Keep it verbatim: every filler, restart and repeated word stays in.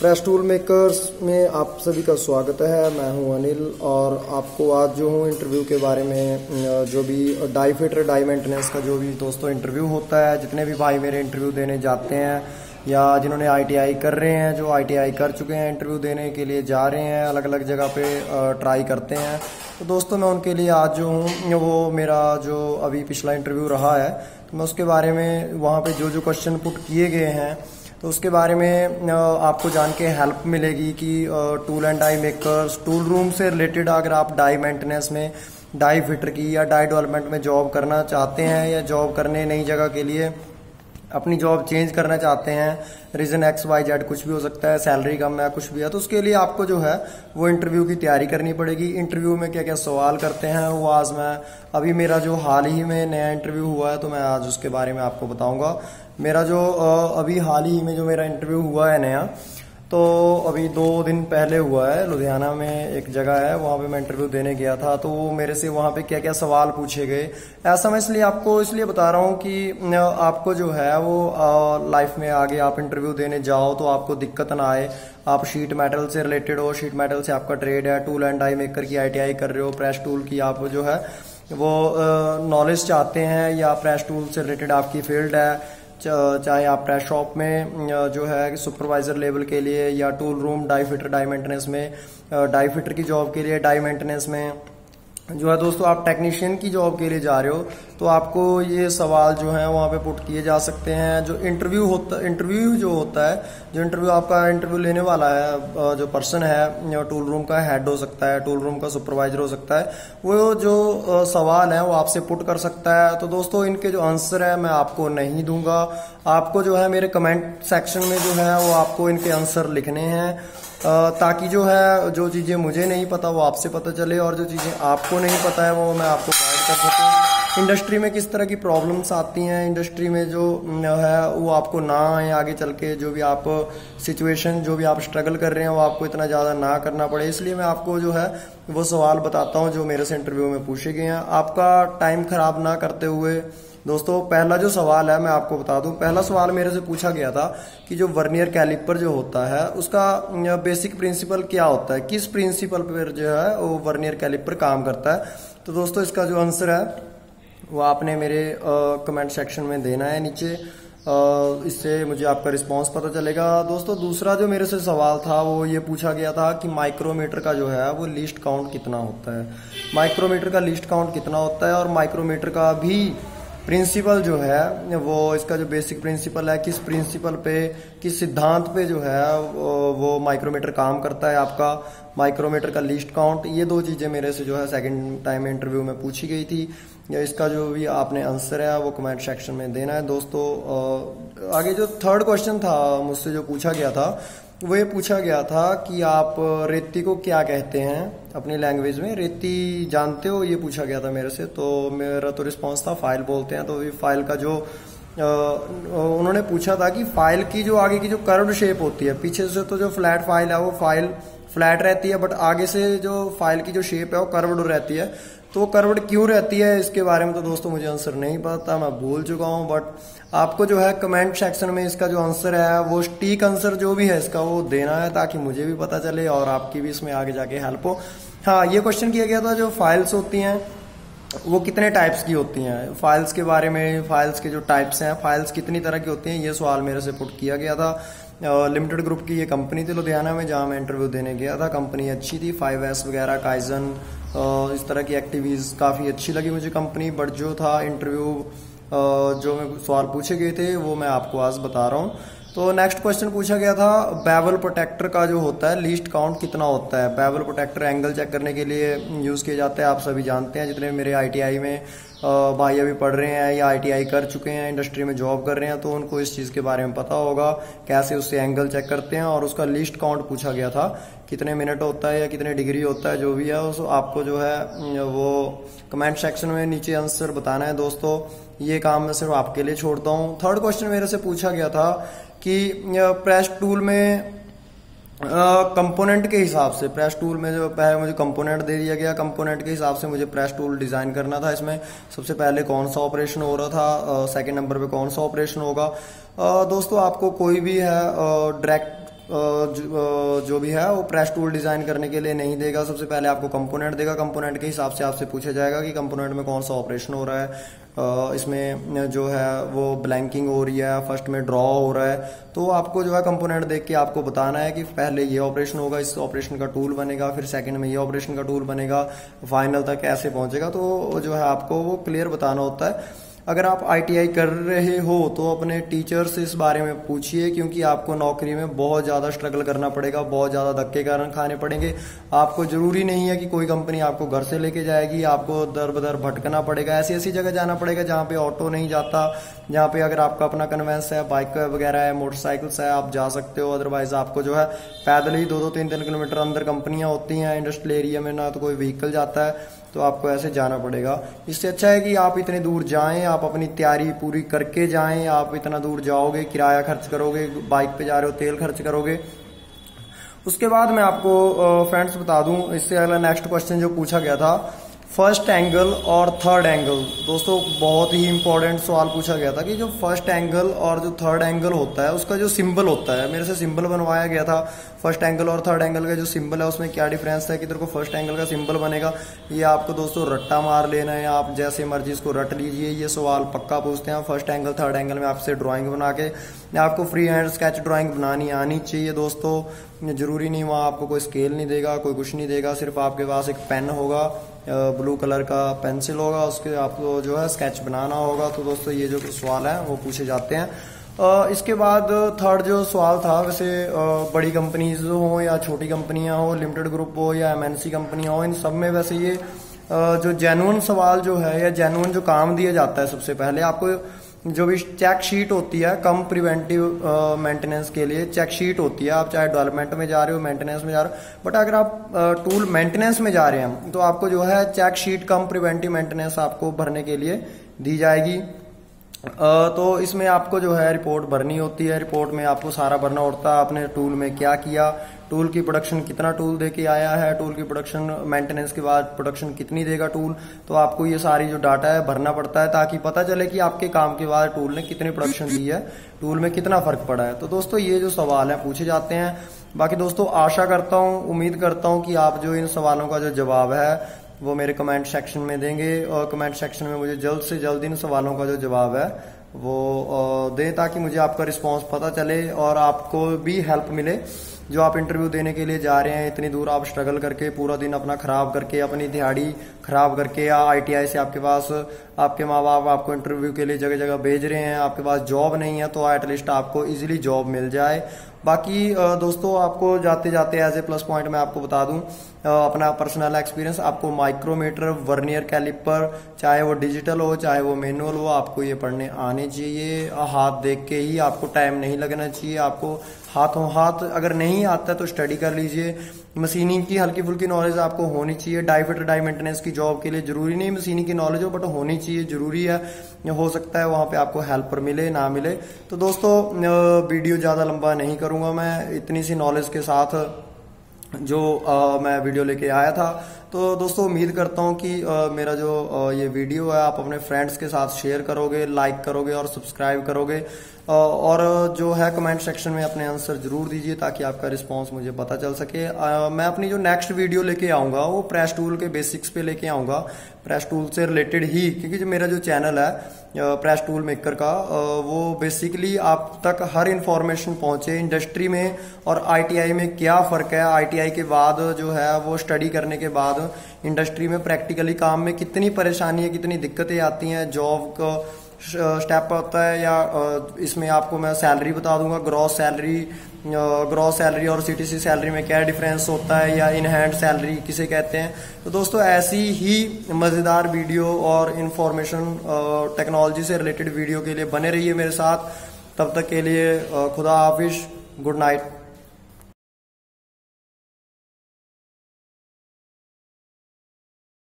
Press tool makers में आप सभी का स्वागत है। मैं हूं अनिल और आपको आज जो हूं इंटरव्यू के बारे में, जो भी डाई फिटर डाई मेंटेनेंस का जो भी दोस्तों इंटरव्यू होता है, जितने भी भाई मेरे इंटरव्यू देने जाते हैं या जिन्होंने आईटीआई कर रहे हैं, जो आईटीआई कर चुके हैं, इंटरव्यू देने के लिए जा रहे हैं, अलग अलग जगह पे ट्राई करते हैं, तो दोस्तों मैं उनके लिए आज जो हूँ वो मेरा जो अभी पिछला इंटरव्यू रहा है तो मैं उसके बारे में वहाँ पे जो जो क्वेश्चन पुट किए गए हैं तो उसके बारे में आपको जान के हेल्प मिलेगी कि tool and die makers tool room से रिलेटेड अगर आप डाई मेंटेनेंस में डाई फिटर की या डाई डेवलपमेंट में जॉब करना चाहते हैं या जॉब करने नई जगह के लिए अपनी जॉब चेंज करना चाहते हैं, रीजन एक्स वाई जेड कुछ भी हो सकता है, सैलरी कम है, कुछ भी है, तो उसके लिए आपको जो है वो इंटरव्यू की तैयारी करनी पड़ेगी। इंटरव्यू में क्या क्या सवाल करते हैं वो आज मैं अभी मेरा जो हाल ही में नया इंटरव्यू हुआ है तो मैं आज उसके बारे में आपको बताऊंगा। मेरा जो अभी हाल ही में जो मेरा इंटरव्यू हुआ है नया, तो अभी दो दिन पहले हुआ है, लुधियाना में एक जगह है, वहाँ पे मैं इंटरव्यू देने गया था। तो वो मेरे से वहाँ पे क्या क्या सवाल पूछे गए, ऐसा मैं इसलिए आपको इसलिए बता रहा हूँ कि आपको जो है वो लाइफ में आगे आप इंटरव्यू देने जाओ तो आपको दिक्कत ना आए। आप शीट मेटल से रिलेटेड हो, शीट मेटल से आपका ट्रेड है, टूल एंड डाई मेकर की आईटीआई कर रहे हो, प्रेस टूल की आप जो है वो नॉलेज चाहते हैं या प्रेस टूल से रिलेटेड आपकी फील्ड है, चाहे आप प्रेस शॉप में जो है सुपरवाइजर लेवल के लिए या tool room die fitter die maintenance में डाई फिटर की जॉब के लिए, डाई मेंटेनेंस में जो है दोस्तों आप टेक्नीशियन की जॉब के लिए जा रहे हो तो आपको ये सवाल जो है वहाँ पे पुट किए जा सकते हैं। जो इंटरव्यू होता इंटरव्यू जो होता है जो इंटरव्यू आपका इंटरव्यू लेने वाला है, जो पर्सन है, टूल रूम का हेड हो सकता है, टूल रूम का सुपरवाइजर हो सकता है, वो जो सवाल है वो आपसे पुट कर सकता है। तो दोस्तों इनके जो आंसर है मैं आपको नहीं दूंगा, आपको जो है मेरे कमेंट सेक्शन में जो है वो आपको इनके आंसर लिखने हैं, ताकि जो है जो चीज़ें मुझे नहीं पता वो आपसे पता चले और जो चीज़ें आपको नहीं पता है वो मैं आपको गाइड कर सकूँ। इंडस्ट्री में किस तरह की प्रॉब्लम्स आती हैं, इंडस्ट्री में जो है वो आपको ना आए आगे चल के, जो भी आप सिचुएशन जो भी आप स्ट्रगल कर रहे हैं वो आपको इतना ज़्यादा ना करना पड़े, इसलिए मैं आपको जो है वो सवाल बताता हूँ जो मेरे से इंटरव्यू में पूछे गए हैं। आपका टाइम खराब ना करते हुए दोस्तों पहला जो सवाल है मैं आपको बता दूं। पहला सवाल मेरे से पूछा गया था कि जो वर्नियर कैलिपर जो होता है उसका बेसिक प्रिंसिपल क्या होता है, किस प्रिंसिपल पर जो है वो वर्नियर कैलिपर काम करता है। तो दोस्तों इसका जो आंसर है वो आपने मेरे कमेंट सेक्शन में देना है नीचे, इससे मुझे आपका रिस्पांस पता चलेगा। दोस्तों दूसरा जो मेरे से सवाल था वो ये पूछा गया था कि माइक्रोमीटर का जो है वो लीस्ट काउंट कितना होता है, माइक्रोमीटर का लीस्ट काउंट कितना होता है और माइक्रोमीटर का भी प्रिंसिपल जो है वो इसका जो बेसिक प्रिंसिपल है, किस प्रिंसिपल पे किस सिद्धांत पे जो है वो, वो माइक्रोमीटर काम करता है, आपका माइक्रोमीटर का लीस्ट काउंट, ये दो चीजें मेरे से जो है सेकंड टाइम इंटरव्यू में पूछी गई थी। या इसका जो भी आपने आंसर है वो कमेंट सेक्शन में देना है। दोस्तों आगे जो थर्ड क्वेश्चन था मुझसे जो पूछा गया था वो ये पूछा गया था कि आप रेती को क्या कहते हैं अपनी लैंग्वेज में, रेती जानते हो, ये पूछा गया था मेरे से। तो मेरा तो रिस्पांस था फाइल बोलते हैं। तो ये फाइल का जो आ, उन्होंने पूछा था कि फाइल की जो आगे की जो कर्व्ड शेप होती है, पीछे से तो जो फ्लैट फाइल है वो फाइल फ्लैट रहती है, बट आगे से जो फाइल की जो शेप है वो कर्व्ड रहती है। तो वो कर्व्ड क्यों रहती है इसके बारे में तो दोस्तों मुझे आंसर नहीं पता, मैं भूल चुका हूँ, बट आपको जो है कमेंट सेक्शन में इसका जो आंसर है वो स्टीक आंसर जो भी है इसका वो देना है, ताकि मुझे भी पता चले और आपकी भी इसमें आगे जाके हेल्प हो। हाँ, ये क्वेश्चन किया गया था जो फाइल्स होती हैं वो कितने टाइप्स की होती हैं, फाइल्स के बारे में, फाइल्स के जो टाइप्स हैं, फाइल्स कितनी तरह की होती हैं, ये सवाल मेरे से पुट किया गया था। लिमिटेड ग्रुप की ये कंपनी थी लुधियाना में जहाँ मैं इंटरव्यू देने गया था। कंपनी अच्छी थी, फाइव एस वगैरह, काइजन, इस तरह की एक्टिविटीज काफ़ी अच्छी लगी मुझे कंपनी। बट जो था इंटरव्यू जो मैं सवाल पूछे गए थे वो मैं आपको आज बता रहा हूँ। तो नेक्स्ट क्वेश्चन पूछा गया था बेवल प्रोटेक्टर का जो होता है लीस्ट काउंट कितना होता है। बेवल प्रोटेक्टर एंगल चेक करने के लिए यूज़ किया जाता है, आप सभी जानते हैं, जितने मेरे आईटीआई में भाई अभी पढ़ रहे हैं या आईटीआई कर चुके हैं, इंडस्ट्री में जॉब कर रहे हैं, तो उनको इस चीज़ के बारे में पता होगा कैसे उससे एंगल चेक करते हैं। और उसका लीस्ट काउंट पूछा गया था कितने मिनट होता है या कितने डिग्री होता है, जो भी है उस आपको जो है वो कमेंट सेक्शन में नीचे आंसर बताना है। दोस्तों ये काम मैं सिर्फ आपके लिए छोड़ता हूँ। थर्ड क्वेश्चन मेरे से पूछा गया था कि प्रेस टूल में कंपोनेंट के हिसाब से, प्रेस टूल में जो पहले मुझे कंपोनेंट दे दिया गया, कंपोनेंट के हिसाब से मुझे प्रेस टूल डिज़ाइन करना था। इसमें सबसे पहले कौन सा ऑपरेशन हो रहा था, सेकंड नंबर पे कौन सा ऑपरेशन होगा। दोस्तों आपको कोई भी है डायरेक्ट जो, जो भी है वो प्रेस टूल डिजाइन करने के लिए नहीं देगा। सबसे पहले आपको कंपोनेंट देगा, कंपोनेंट के हिसाब से आपसे पूछा जाएगा कि कंपोनेंट में कौन सा ऑपरेशन हो रहा है, इसमें जो है वो ब्लैंकिंग हो रही है, फर्स्ट में ड्रॉ हो रहा है, तो आपको जो है कंपोनेंट देख के आपको बताना है कि पहले ये ऑपरेशन होगा, इस ऑपरेशन का टूल बनेगा, फिर सेकंड में ये ऑपरेशन का टूल बनेगा, फाइनल तक कैसे पहुंचेगा। तो जो है आपको वो क्लियर बताना होता है। अगर आप आई टी आई कर रहे हो तो अपने टीचर से इस बारे में पूछिए, क्योंकि आपको नौकरी में बहुत ज़्यादा स्ट्रगल करना पड़ेगा, बहुत ज़्यादा धक्के कारण खाने पड़ेंगे। आपको जरूरी नहीं है कि कोई कंपनी आपको घर से लेके जाएगी, आपको दर बदर भटकना पड़ेगा, ऐसी ऐसी जगह जाना पड़ेगा जहाँ पे ऑटो नहीं जाता, जहाँ पे अगर आपका अपना कन्वेंस है, बाइक वगैरह है, मोटरसाइकिल्स है, आप जा सकते हो। अदरवाइज आपको जो है पैदल ही दो दो तीन तीन किलोमीटर अंदर कंपनियां होती हैं इंडस्ट्रियल एरिया में, ना तो कोई व्हीकल जाता है, तो आपको ऐसे जाना पड़ेगा। इससे अच्छा है कि आप इतने दूर जाएं, आप अपनी तैयारी पूरी करके जाएं। आप इतना दूर जाओगे, किराया खर्च करोगे, बाइक पे जा रहे हो तेल खर्च करोगे। उसके बाद मैं आपको फ्रेंड्स बता दूं, इससे अगला नेक्स्ट क्वेश्चन जो पूछा गया था, फर्स्ट एंगल और थर्ड एंगल। दोस्तों बहुत ही इंपॉर्टेंट सवाल पूछा गया था कि जो फर्स्ट एंगल और जो थर्ड एंगल होता है उसका जो सिंबल होता है, मेरे से सिंबल बनवाया गया था। फर्स्ट एंगल और थर्ड एंगल का जो सिंबल है उसमें क्या डिफरेंस है, किधर को फर्स्ट एंगल का सिंबल बनेगा, ये आपको दोस्तों रट्टा मार लेना है, आप जैसे मर्जी इसको रट लीजिए। ये सवाल पक्का पूछते हैं। फर्स्ट एंगल थर्ड एंगल में आपसे ड्राइंग बना के, आपको फ्री हैंड स्केच ड्राइंग बनानी आनी चाहिए दोस्तों। जरूरी नहीं वहाँ आपको कोई स्केल नहीं देगा, कोई कुछ नहीं देगा, सिर्फ आपके पास एक पेन होगा, ब्लू कलर का पेंसिल होगा, उसके आपको जो है स्केच बनाना होगा। तो दोस्तों ये जो सवाल है वो पूछे जाते हैं। इसके बाद थर्ड जो सवाल था, वैसे बड़ी कंपनीज हो या छोटी कंपनियां हो, लिमिटेड ग्रुप हो या एम एन सी कंपनियां हो, इन सब में वैसे ये जो जेन्युइन सवाल जो है या जेन्युइन जो काम दिया जाता है, सबसे पहले आपको जो भी चेक शीट होती है कम प्रिवेंटिव मेंटेनेंस के लिए चेक शीट होती है। आप चाहे डेवलपमेंट में जा रहे हो, मेंटेनेंस में जा रहे हो, बट अगर आप टूल मेंटेनेंस में जा रहे हैं तो आपको जो है check sheet cum preventive maintenance आपको भरने के लिए दी जाएगी। तो इसमें आपको जो है रिपोर्ट भरनी होती है। रिपोर्ट में आपको सारा भरना होता है, आपने टूल में क्या किया, टूल की प्रोडक्शन कितना टूल दे के आया है, टूल की प्रोडक्शन मेंटेनेंस के बाद प्रोडक्शन कितनी देगा टूल। तो आपको ये सारी जो डाटा है भरना पड़ता है, ताकि पता चले कि आपके काम के बाद टूल ने कितनी प्रोडक्शन दी है, टूल में कितना फर्क पड़ा है। तो दोस्तों ये जो सवाल है पूछे जाते हैं। बाकी दोस्तों आशा करता हूँ, उम्मीद करता हूँ कि आप जो इन सवालों का जो जवाब है वो मेरे कमेंट सेक्शन में देंगे, और कमेंट सेक्शन में मुझे जल्द से जल्द इन सवालों का जो जवाब है वो दें, ताकि मुझे आपका रिस्पांस पता चले और आपको भी हेल्प मिले। जो आप इंटरव्यू देने के लिए जा रहे हैं, इतनी दूर आप स्ट्रगल करके पूरा दिन अपना खराब करके, अपनी दिहाड़ी खराब करके, या आई टी आई से आपके पास आपके माँ बाप आपको इंटरव्यू के लिए जगह जगह भेज रहे हैं, आपके पास जॉब नहीं है, तो एटलीस्ट आपको इजीली जॉब मिल जाए। बाकी दोस्तों आपको जाते जाते एज ए प्लस पॉइंट मैं आपको बता दूं अपना पर्सनल एक्सपीरियंस, आपको माइक्रोमीटर, वर्नियर कैलिपर, चाहे वो डिजिटल हो चाहे वो मैनुअल हो, आपको ये पढ़ने आने चाहिए। हाथ देख के ही, आपको टाइम नहीं लगना चाहिए, आपको हाथों हाथ अगर नहीं आता तो स्टडी कर लीजिए। मशीनिंग की हल्की फुल्की नॉलेज आपको होनी चाहिए। डाई फिटर डाई मेंटेनेंस की जॉब के लिए जरूरी नहीं मशीनिंग की नॉलेज हो, बट होनी चाहिए, जरूरी है। हो सकता है वहां पे आपको हेल्पर मिले ना मिले। तो दोस्तों वीडियो ज्यादा लंबा नहीं करूंगा मैं, इतनी सी नॉलेज के साथ जो आ, मैं वीडियो लेके आया था। तो दोस्तों उम्मीद करता हूं कि आ, मेरा जो आ, ये वीडियो है आप अपने फ्रेंड्स के साथ शेयर करोगे, लाइक करोगे और सब्सक्राइब करोगे, आ, और जो है कमेंट सेक्शन में अपने आंसर जरूर दीजिए, ताकि आपका रिस्पांस मुझे पता चल सके। आ, मैं अपनी जो नेक्स्ट वीडियो लेके आऊंगा वो प्रेस टूल के बेसिक्स पे लेके आऊंगा, प्रेस टूल से रिलेटेड ही, क्योंकि जो मेरा जो चैनल है प्रेस टूल मेकर का, वो बेसिकली आप तक हर इंफॉर्मेशन पहुंचे इंडस्ट्री में और आई टी आई में क्या फर्क है। आई टी आई के बाद जो है वो स्टडी करने के बाद इंडस्ट्री में प्रैक्टिकली काम में कितनी परेशानी है, कितनी दिक्कतें आती हैं, जॉब का स्टेप होता है, या इसमें आपको मैं सैलरी बता दूंगा, ग्रॉस सैलरी, ग्रॉस सैलरी और सीटीसी सैलरी में क्या डिफरेंस होता है, या इन हैंड सैलरी किसे कहते हैं। तो दोस्तों ऐसी ही मजेदार वीडियो और इंफॉर्मेशन टेक्नोलॉजी से रिलेटेड वीडियो के लिए बने रहिए मेरे साथ। तब तक के लिए खुदा हाफिज, गुड नाइट।